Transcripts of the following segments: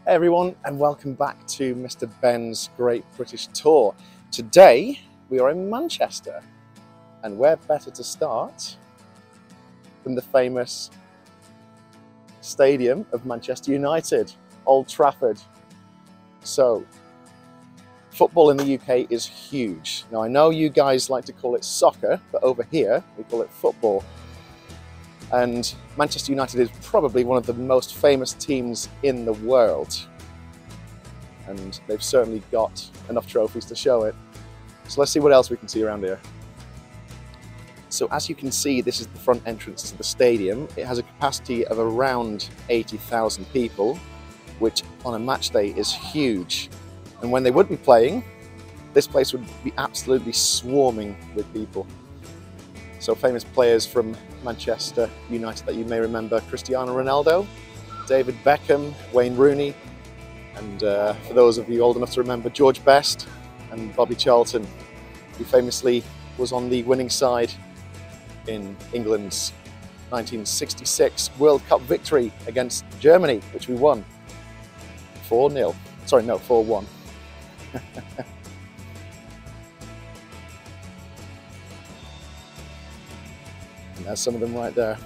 Hey everyone, and welcome back to Mr. Ben's Great British Tour. Today we are in Manchester, and where better to start than the famous stadium of Manchester United, Old Trafford. So, football in the UK is huge. Now I know you guys like to call it soccer, but over here we call it football. And Manchester United is probably one of the most famous teams in the world. And they've certainly got enough trophies to show it. So let's see what else we can see around here. So as you can see, this is the front entrance to the stadium. It has a capacity of around 80,000 people, which on a match day is huge. And when they would be playing, this place would be absolutely swarming with people. So famous players from Manchester United that you may remember: Cristiano Ronaldo, David Beckham, Wayne Rooney, and for those of you old enough to remember, George Best and Bobby Charlton, who famously was on the winning side in England's 1966 World Cup victory against Germany, which we won 4-0. Sorry, no, 4-1. And there's some of them right there.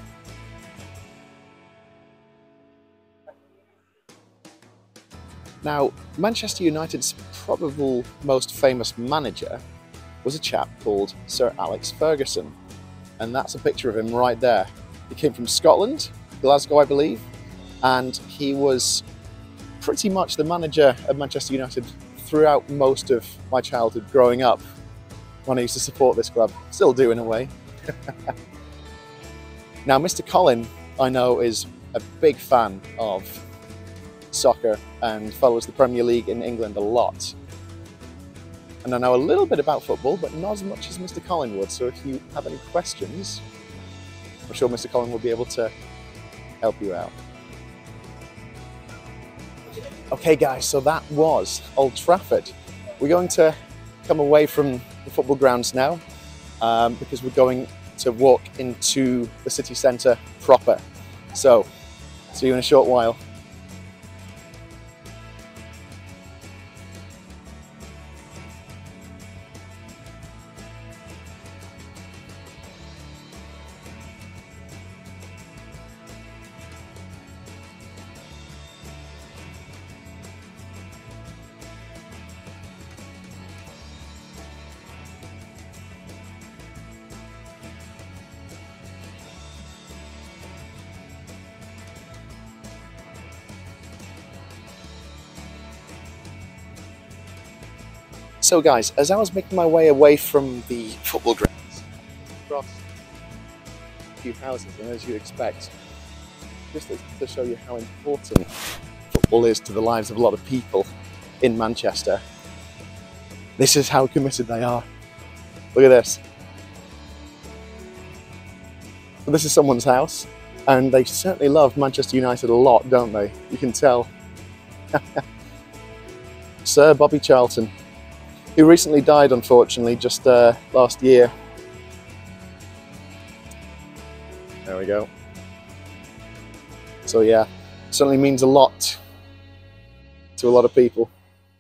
Now, Manchester United's probable most famous manager was a chap called Sir Alex Ferguson. And that's a picture of him right there. He came from Scotland, Glasgow, I believe, and he was pretty much the manager of Manchester United throughout most of my childhood growing up, when I used to support this club. Still do in a way. Now, Mr. Colin, I know, is a big fan of soccer and follows the Premier League in England a lot. And I know a little bit about football, but not as much as Mr. Colin would. So if you have any questions, I'm sure Mr. Colin will be able to help you out. Okay guys, so that was Old Trafford. We're going to come away from the football grounds now because we're going to walk into the city centre proper. So, see you in a short while. So guys, as I was making my way away from the football grounds, across a few houses, and as you'd expect, just to show you how important football is to the lives of a lot of people in Manchester, this is how committed they are. Look at this. So this is someone's house, and they certainly love Manchester United a lot, don't they? You can tell. Sir Bobby Charlton, who recently died, unfortunately, just last year. There we go. So yeah, it certainly means a lot to a lot of people.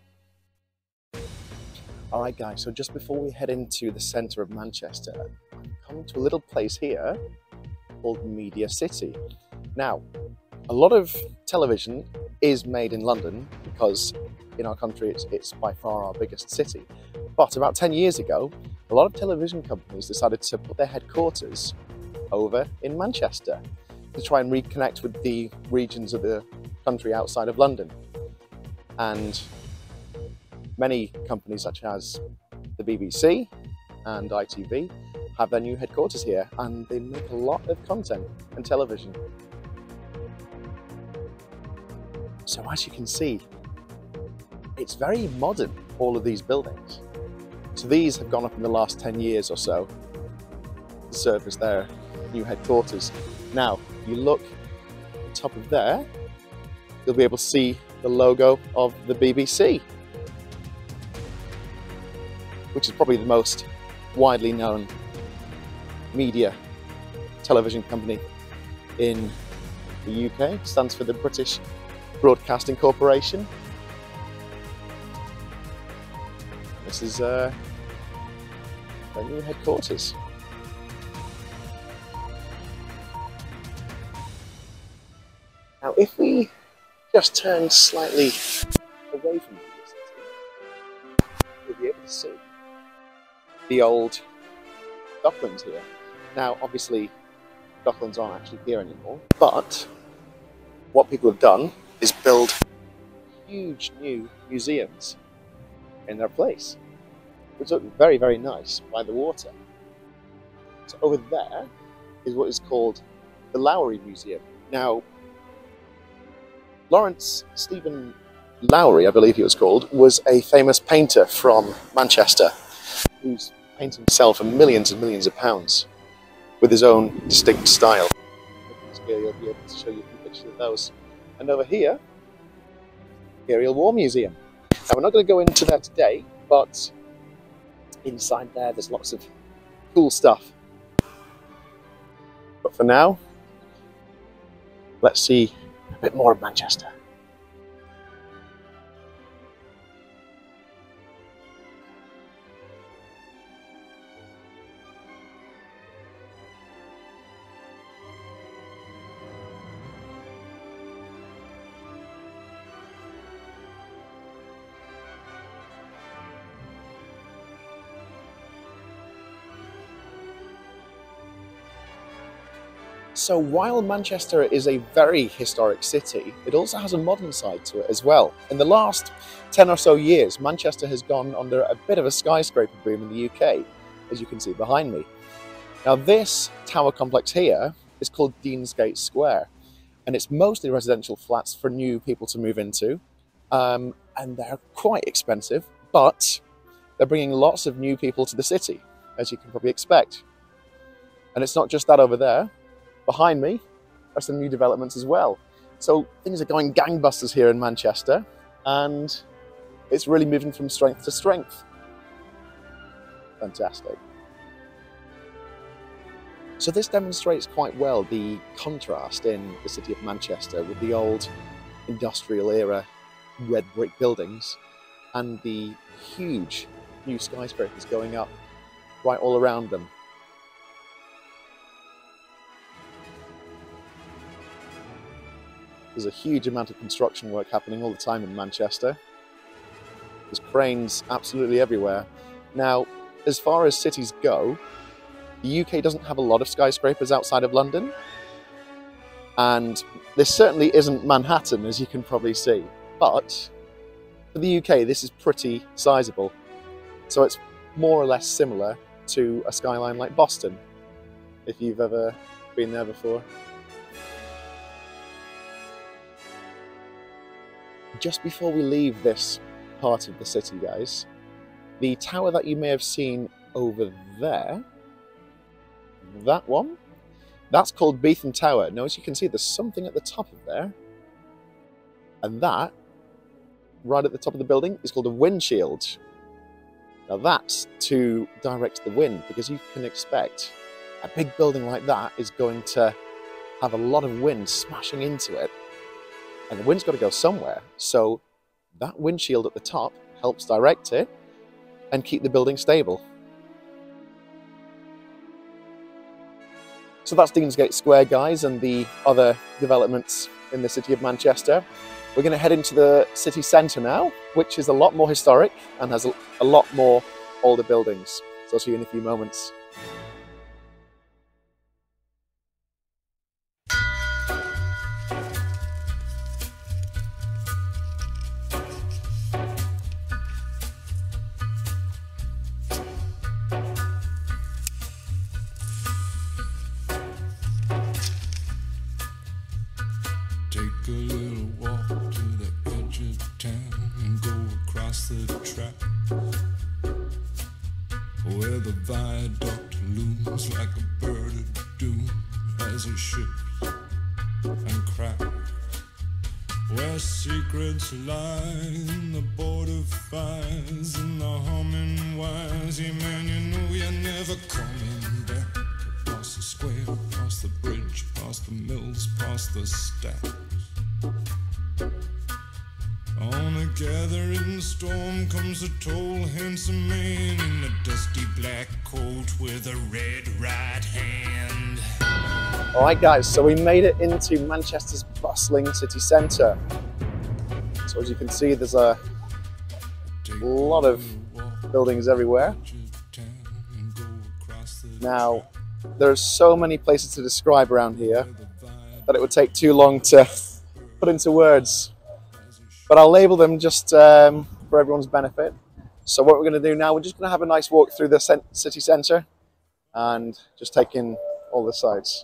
All right guys, so just before we head into the centre of Manchester, I'm coming to a little place here called Media City. Now, a lot of television is made in London because in our country it's by far our biggest city. But about 10 years ago, a lot of television companies decided to put their headquarters over in Manchester to try and reconnect with the regions of the country outside of London. And many companies such as the BBC and ITV have their new headquarters here, and they make a lot of content and television. So as you can see, it's very modern, all of these buildings. So these have gone up in the last 10 years or so to serve as their new headquarters. Now, if you look at the top of there, you'll be able to see the logo of the BBC, which is probably the most widely known media television company in the UK. It stands for the British Broadcasting Corporation. This is their new headquarters. Now, if we just turn slightly away from the city, we'll be able to see the old docklands here. Now, obviously, docklands aren't actually here anymore, but what people have done is build huge new museums in their place, which look very, very nice by the water. So over there is what is called the Lowry Museum. Now, Lawrence Stephen Lowry, I believe he was called, was a famous painter from Manchester who's painted himself for millions and millions of pounds with his own distinct style. Here you'll be able to show you a few pictures of those. And over here, Imperial War Museum. Now, we're not going to go into that today, but inside there's lots of cool stuff. But for now, let's see a bit more of Manchester. So while Manchester is a very historic city, it also has a modern side to it as well. In the last 10 or so years, Manchester has gone under a bit of a skyscraper boom in the UK, as you can see behind me. Now, this tower complex here is called Deansgate Square, and it's mostly residential flats for new people to move into, and they're quite expensive, but they're bringing lots of new people to the city, as you can probably expect. And it's not just that over there. Behind me are some new developments as well. So things are going gangbusters here in Manchester, and it's really moving from strength to strength. Fantastic. So this demonstrates quite well the contrast in the city of Manchester with the old industrial era red brick buildings and the huge new skyscrapers going up right all around them. There's a huge amount of construction work happening all the time in Manchester. There's cranes absolutely everywhere. Now, as far as cities go, the UK doesn't have a lot of skyscrapers outside of London. And this certainly isn't Manhattan, as you can probably see. But for the UK, this is pretty sizable. So it's more or less similar to a skyline like Boston, if you've ever been there before. Just before we leave this part of the city, guys, the tower that you may have seen over there, that one, that's called Beetham Tower. Now, as you can see, there's something at the top of there, and that, right at the top of the building, is called a windshield. Now, that's to direct the wind, because you can expect a big building like that is going to have a lot of wind smashing into it. And the wind's got to go somewhere, so that windshield at the top helps direct it and keep the building stable. So that's Deansgate Square, guys, and the other developments in the city of Manchester. We're going to head into the city centre now, which is a lot more historic and has a lot more older buildings. So I'll see you in a few moments. Take a little walk to the edge of town and go across the track where the viaduct looms like a bird of doom as it shifts and cracks, where secrets lie in the border fires and the humming wires. Yeah, man, you know you're never coming back. Across the square, across the bridge, past the mills, past the stacks. together in the storm comes a tall, handsome man in a dusty black coat with a red right hand. All right, guys, so we made it into Manchester's bustling city centre. So as you can see, there's a lot of buildings everywhere. Now, there's so many places to describe around here that it would take too long to put into words. But I'll label them just for everyone's benefit. So what we're going to do now, we're just going to have a nice walk through the city centre and just take in all the sights.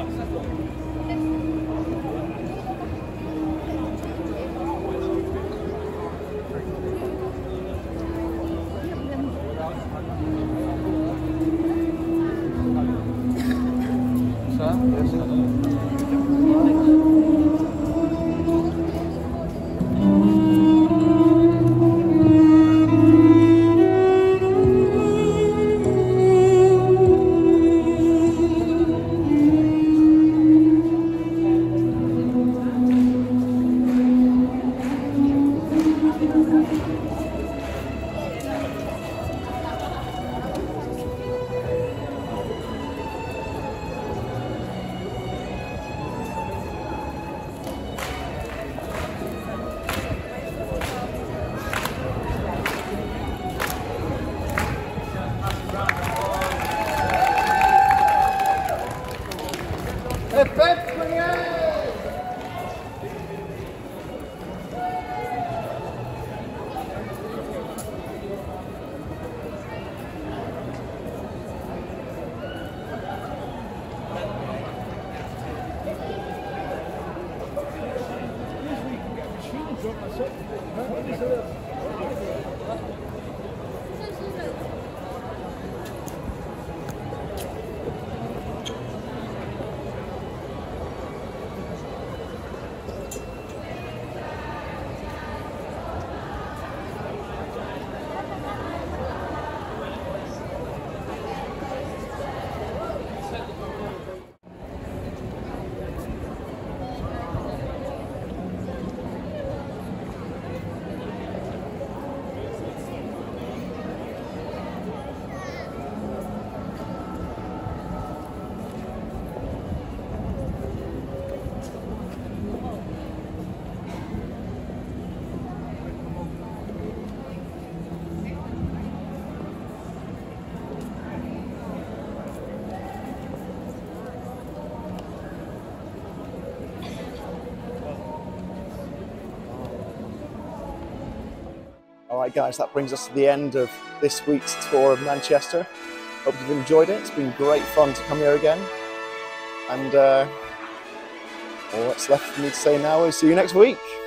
Alright guys, that brings us to the end of this week's tour of Manchester. Hope you've enjoyed it. It's been great fun to come here again. And all that's left for me to say now is see you next week.